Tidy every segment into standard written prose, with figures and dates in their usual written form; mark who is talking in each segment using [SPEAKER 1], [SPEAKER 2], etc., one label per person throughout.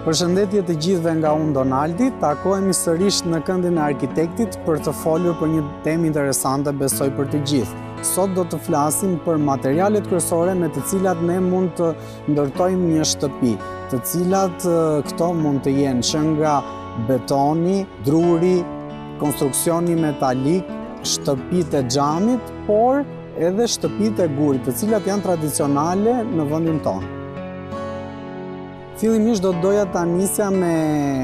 [SPEAKER 1] Përshëndetje të gjithëve nga unë Donaldi, takohemi sërish në këndin e arkitektit për të folur për një temë interesante besoj për të gjithë. Sot do të flasim për materialet kryesore me të cilat ne mund të ndërtojmë një shtëpi, të cilat këto mund të jenë që nga betoni, druri, konstruksioni metalik, shtëpitë e xhamit, por edhe shtëpitë e gurit, të cilat janë tradicionale në vendin tonë. Fillimisht do doja ta nisja me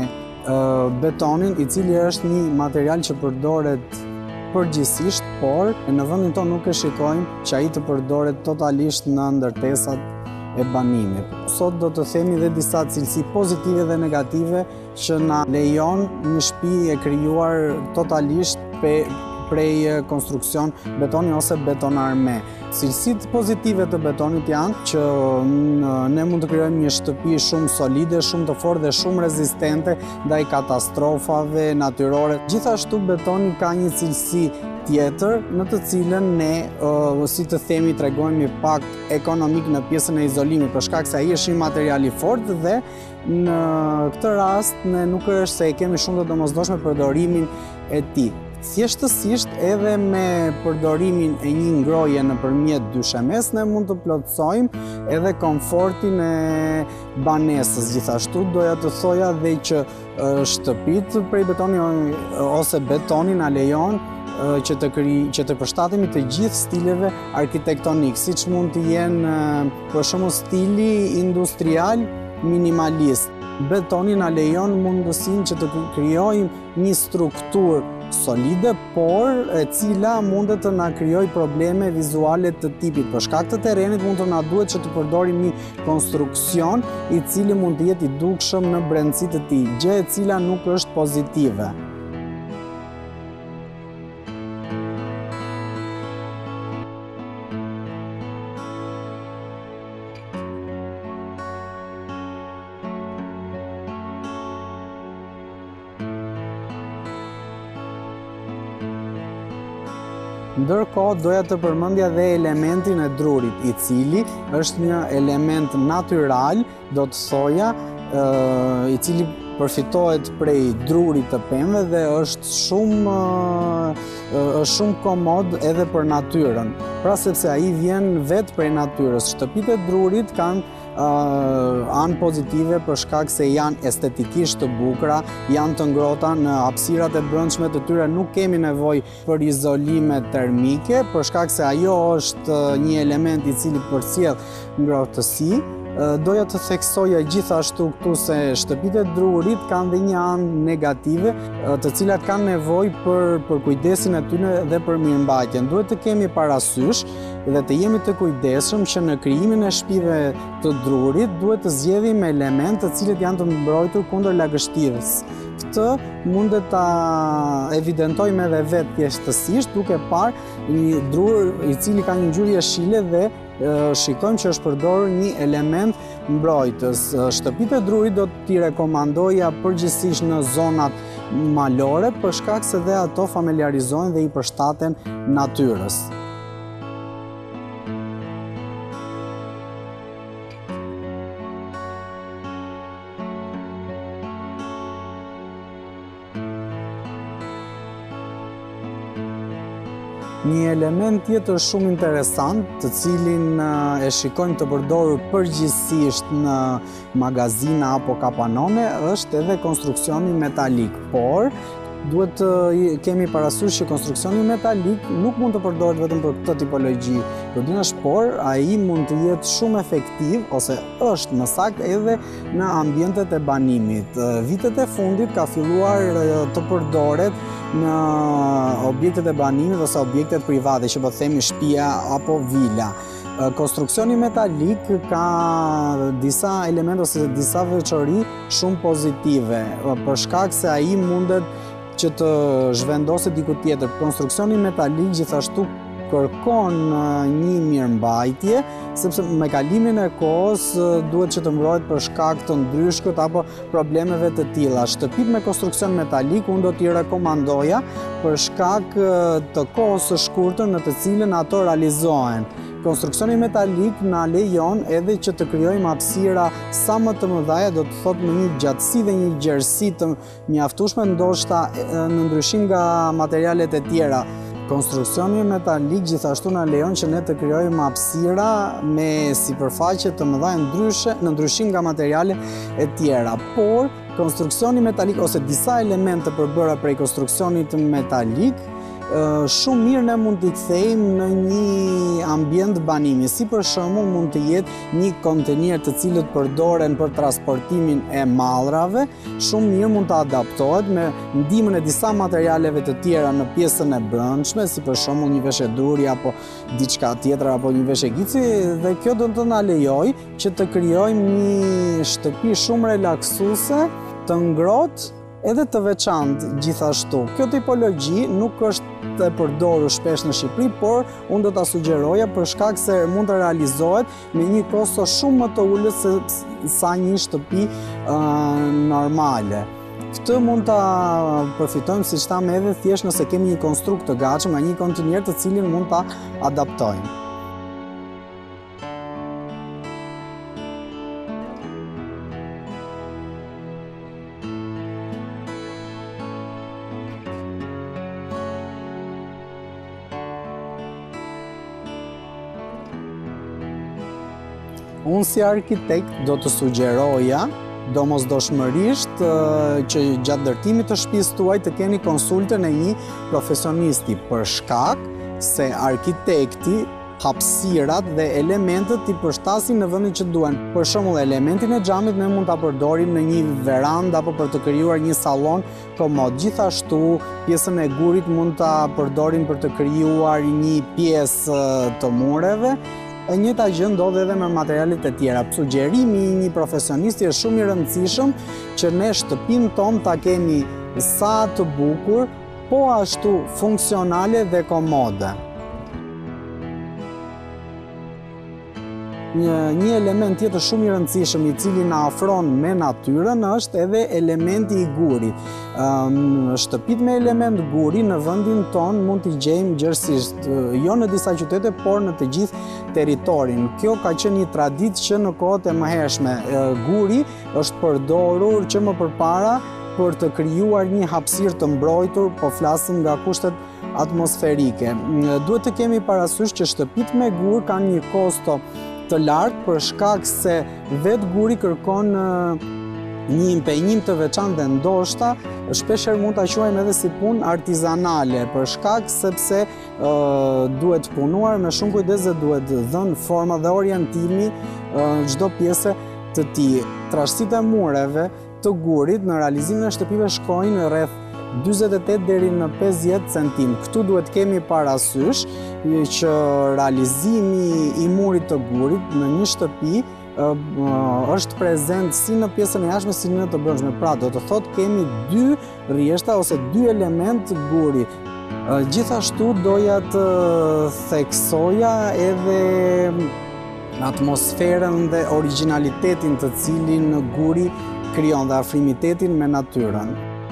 [SPEAKER 1] betonin, i cili është një material që përdoret përgjithsisht, por në vendin tonë nuk e shikojmë që ai të përdoret totalisht në ndërtesat e banimit. Sot do të themi dhe disa cilësi pozitive dhe negative që na lejon një shtëpi e krijuar totalisht prej konstruksion betoni ose betonarme. Cilësitë pozitive të betonit janë që ne mund të krijojmë një shtëpi shumë solide, shumë të fortë dhe shumë rezistente ndaj katastrofave natyrore. Gjithashtu betoni ka një cilësi tjetër në të cilën ne, si të themi, tregojmë pak ekonomik në pjesën e izolimit, për shkak se ai është një material i fortë dhe në këtë rast ne nuk është se e kemi shumë të domosdoshme përdorimin e tij. Thjeshtësisht edhe me përdorimin e një ngroje nëpërmjet dyshemes ne mund të plotësojmë edhe komfortin e banesës. Gjithashtu doja të thoja dhe që shtëpitë prej betoni ose betoni na lejon që të përshtatemi të gjithë stileve arkitektonik, siç mund të jenë për shembull stili industrial minimalist. Betoni na lejon mundësinë që të krijojmë një strukturë solide, por e cila mundet të na krijojë probleme vizuale të tipit. Për shkak të terrenit mund të na duhet që të përdorim një konstruksion i cili mund të jetë i dukshëm në brendësi të tij, gjë e cila nuk është pozitive. Ndërkohë doja të përmendja dhe elementin e drurit, i cili është një element natyral, do të thoja, i cili përfitohet prej drurit të pemëve dhe është shumë komod edhe për natyrën. Pra sepse ai vjen vetë prej natyrës. Shtëpitë e drurit kanë anë pozitive për shkak se janë estetikisht të bukura, janë të ngrohta, në hapësirat e brendshme të tyre nuk kemi nevojë për izolime termike, për shkak se ajo është një element i cili përcjell ngrohtësi. Doja të theksoja gjithashtu këtu se shtëpitë e drurit kanë dhe një anë negative, të cilat kanë nevojë për kujdesin e tyre dhe për mirëmbajtjen. Duhet të kemi parasysh dhe të jemi të kujdesshëm që në krijimin e shtëpive të drurit duhet të zgjedhim elementë të cilët janë të mbrojtur kundër lagështirës. Këtë mundet ta evidentojmë edhe vetë thjeshtësisht duke parë një drur i cili ka një ngjyrë jeshile dhe shikojmë që është përdorur një element mbrojtës. Shtëpitë e drurit do t'i rekomandoja përgjithsisht në zonat malore për shkak se dhe ato familiarizohen dhe i përshtaten natyrës. Një element tjetër shumë interesant, të cilin e shikojmë të përdorur përgjithsisht në magazina apo kapanone, është edhe konstruksioni metalik, por duhet të kemi parasysh që konstruksioni metalik nuk mund të përdoret vetëm për këtë tipologji godinash, por ai mund të jetë shumë efektiv ose është më saktë edhe në ambientet e banimit. Vitet e fundit ka filluar të përdoret në objektet e banimit ose objektet private, që po themi shtëpia apo vila. Konstruksioni metalik ka disa elemente ose disa veçori shumë pozitive, për shkak se ai mundet që të zhvendoset diku tjetër. Konstruksioni metalik gjithashtu kërkon një mirëmbajtje, sepse me kalimin e kohës duhet që të mbrohet për shkak të ndryshkut apo problemeve të tilla. Shtëpitë me konstruksion metalik unë do t'i rekomandoja për shkak të kohës së shkurtër në të cilën ato realizohen. konstruksioni metalik na lejon edhe që të krijojmë hapësira sa më të mëdha, do të thotë me një gjatësi dhe një gjerësi të mjaftueshme, ndoshta në ndryshim nga materialet e tjera. Konstruksioni metalik gjithashtu na lejon që ne të krijojmë hapësira me sipërfaqe të mëdha në ndryshim nga materiale e tjera. Por konstruksioni metalik ose disa elemente përbëra prej konstruksionit metalik shumë mirë ne mund t'i kthejmë në një ambient banimi, si për shembull mund të jetë një kontenier të cilët përdoren për transportimin e mallrave, shumë mirë mund të adaptohet me ndihmën e disa materialeve të tjera në pjesën e brendshme, si për shembull një veshje druri apo diçka tjetër apo një veshje gici, dhe kjo do të na lejojë që të krijojmë një shtëpi shumë relaksuese, të ngrohtë edhe të veçantë gjithashtu. Kjo tipologji nuk është e përdorur shpesh në Shqipëri, por unë do ta sugjeroja për shkak se mund të realizohet me një kosto shumë më të ulët se sa një shtëpi normale. Këtë mund ta përfitojmë, siç tham edhe, thjesht nëse kemi një konstrukt të gatshëm nga një kontenier të cilin mund ta adaptojmë. Unë si arkitekt do të sugjeroja domosdoshmërisht që gjatë ndërtimit të shtëpisë tuaj të keni konsultën e një profesionisti, për shkak se arkitekti hapësirat dhe elementet i përshtasin në vendin që duhen. Për shembull, elementin e xhamit ne mund ta përdorim në një verandë apo për të krijuar një sallon komod. Gjithashtu, pjesën e gurit mund ta përdorim për të krijuar një pjesë të mureve. E njëjta gjë ndodh edhe me materialet e tjera. Sugjerimi i një profesionisti është shumë i rëndësishëm që ne shtëpinë tonë ta kemi sa të bukur, po ashtu funksionale dhe komode. Një element tjetër shumë i rëndësishëm i cili na afron me natyrën është edhe elementi i gurit. Shtëpit me element guri në vendin tonë mund t'i gjejmë gjërësisht, jo në disa qytete, por në të gjithë territorin. Kjo ka qenë një traditë që në kohët e mëhershme. Guri është përdorur që më përpara për të krijuar një hapësirë të mbrojtur, po flasim nga kushtet atmosferike. Duhet të kemi parasysh që shtëpit me gur kanë një kosto të lartë për shkak se vetë guri kërkon një impenjim të veçantë dhe ndoshta shpeshherë mund ta quajmë edhe si punë artizanale, për shkak sepse duhet punuar me shumë kujdes dhe duhet dhënë forma dhe orientimi çdo pjesë të tij. Trashësitë e mureve të gurit në realizimin e shtëpive shkojnë rreth 48 deri në 50 cm. Këtu duhet kemi parasysh që realizimi i murit të gurit në një shtëpi është prezent si në pjesën e jashtme si në të brendshme. Pra, do të thotë kemi dy rrjeshta ose dy element guri. Gjithashtu doja të theksoja edhe atmosferën dhe origjinalitetin të cilin guri krijon dhe afrimitetin me natyrën.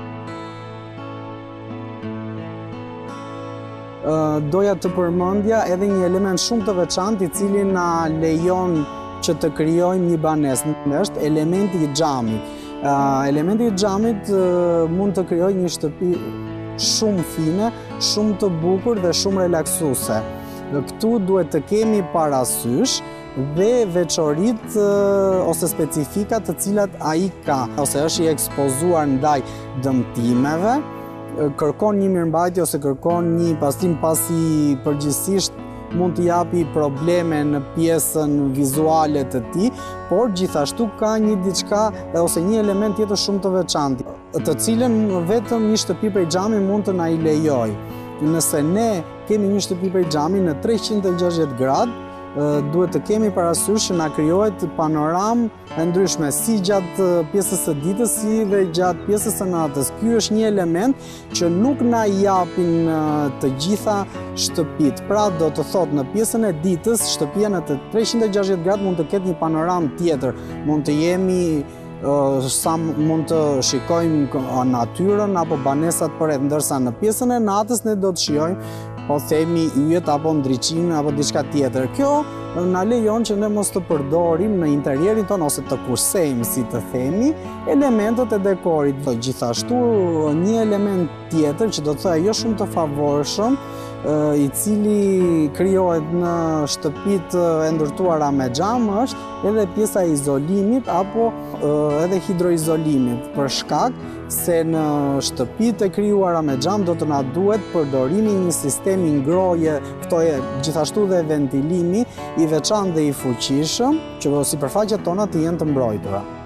[SPEAKER 1] Doja të përmendja edhe një element shumë të veçantë i cili na lejon që të krijojmë një banesë, është elementi i xhamit. Elementi i xhamit mund të krijojë një shtëpi shumë fine, shumë të bukur dhe shumë relaksuese. Këtu duhet të kemi parasysh dhe veçoritë ose specifikat të cilat ai ka, ose është i ekspozuar ndaj dëmtimeve, kërkon një mirëmbajtje ose kërkon një pastrim pasi përgjithsisht mund të japi probleme në pjesën vizuale të tij, por gjithashtu ka një diçka ose një element tjetër shumë të veçantë, të cilën vetëm një shtëpi prej xhami mund të na i lejojë. Nëse ne kemi një shtëpi prej xhami në 360 gradë, duhet të kemi parasysh që na krijohet panoramë e ndryshme si gjatë pjesës së ditës si dhe gjatë pjesës së natës. Ky është një element që nuk na japin të gjitha shtëpitë. Pra do të thotë në pjesën e ditës shtëpia në 360 gradë mund të ketë një panoramë tjetër. Mund të jemi sa mund të shikojmë natyrën apo banesat përreth, ndërsa në pjesën e natës ne do të shijojmë po themi yjet apo ndriçime apo diçka tjetër. Kjo na lejon që ne mos të përdorim në interierin ton ose të kursejmë, si të themi, elementet e dekorit. Gjithashtu një element tjetër që do të thëjë jo shumë të favorshëm, i cili krijohet në shtëpitë e ndërtuara me xham është edhe pjesa e izolimit apo edhe hidroizolimit, për shkak se në shtëpitë e krijuara me xham do të na duhet përdorimi i një sistemi ngroje, ftoje, gjithashtu dhe ventilimi i veçantë dhe i fuqishëm, që sipërfaqet tona të jenë të mbrojtura.